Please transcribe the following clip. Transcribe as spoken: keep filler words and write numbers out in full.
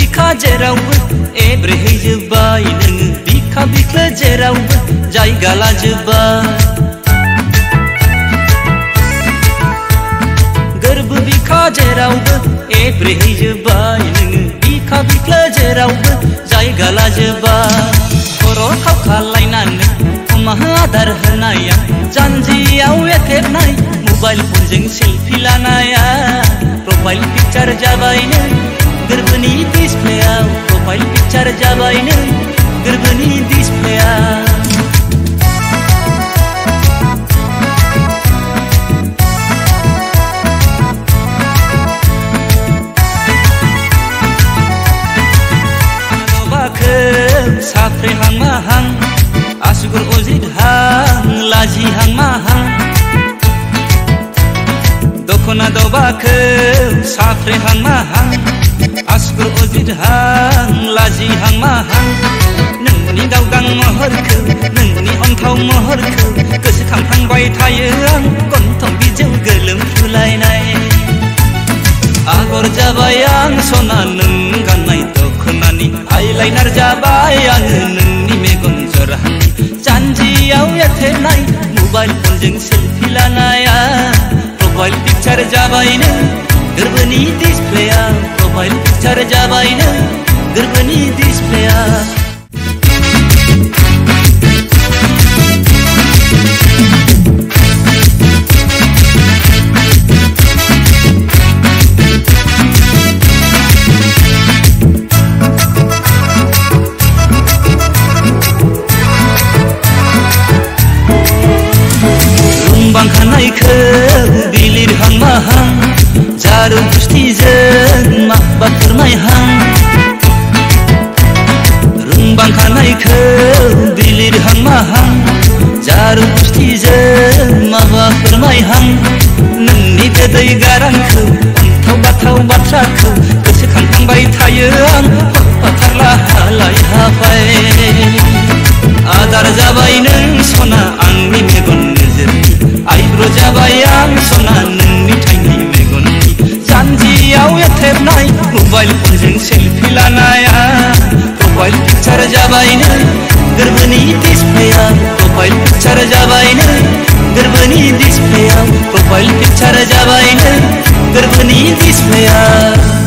बिखा जेरावबो एब्रेहैजोब्बाय नोङो बिखा बिख्लो जेरावबो जायगा लाजोब्बाय गोरबो बिखा जेरावबो एब्रेहैजोब्बाय नोङो बिखा बिख्लो जेरावबो जायगा लाजोब्बाय खर' खावखालायनानै अमा आदार होनाया जानजियाव एथेबनाय मबाइल फनजों सेल्फि लानाया प्रोफाइल पिक्चार जाबायनो गोरबोनि डिसप्लेयाव प्रोफाइल पिक्चार जाबायनो गोरबोनि डिसप्लेयाव साफ्रे हां माहां आसुगुर अजित हां लाजि हां माहां दखना दबाखौ साफ्रे हां माहां आसुगुर अजित हां लाजि हां माहां नोंनि दावगां महरखौ नोंनि अन्थाव महरखौ गोसोखांफ्लांबाय थायो आं गन्थं बिजौ गोलोमफ्रुलायनाय आगर जाबाय आं सना नों गाननाय दखनानि आइलाइनार जाबाय आङो नोंनि मेगन जरानि जानजियाव एथेबनाय मबाइल फनजों सेल्फि लानाया प्रोफाइल पिक्चार जाबायनो गोरबोनि डिसप्लेयाव प्रोफाइल पिक्चार जाबायनो गोरबोनि डिसप्लेयाव बांखानायखौ बिलिरहां माहां जारौ गुस्थिजों माबा फोरमायहां रुंबांखानायखौ बिलिरहां माहां जारौ गुस्थिजों माबा फोरमायहां नोंनि गोदै गारांखौ अन्थाव बाथाव बाथ्राखौ गोसोखांफ्लांबाय थायो आं हरफाथारला हालाय हाफाय आदार जाबाय नों सना आंनि मेगन नोजोरनि आइब्र' जाबाय आं सना नोंनि थाइनि मेगननि जानजियाव एथेबनाय मबाइल फनजों सेल्फि लानाया प्रोफाइल पिक्चार जाबायनो गोरबोनि डिसप्लेयाव प्रोफाइल पिक्चार जाबायनो गोरबोनि डिसप्लेयाव प्रोफाइल पिक्चार जाबायनो गोरबोनि डिसप्लेयाव